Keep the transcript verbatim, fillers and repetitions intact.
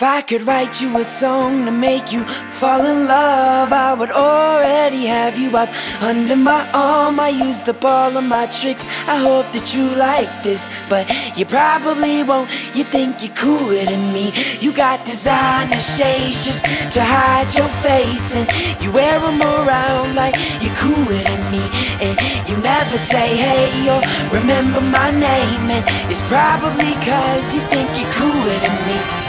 I could write you a song to make you fall in love, I would already have you up under my arm. I used up all of my tricks, I hope that you like this, but you probably won't. You think you're cooler than me. You got designer shades just to hide your face, and you wear them around like you're cooler than me. And you never say hey or remember my name, and it's probably cause you think you're cooler than me.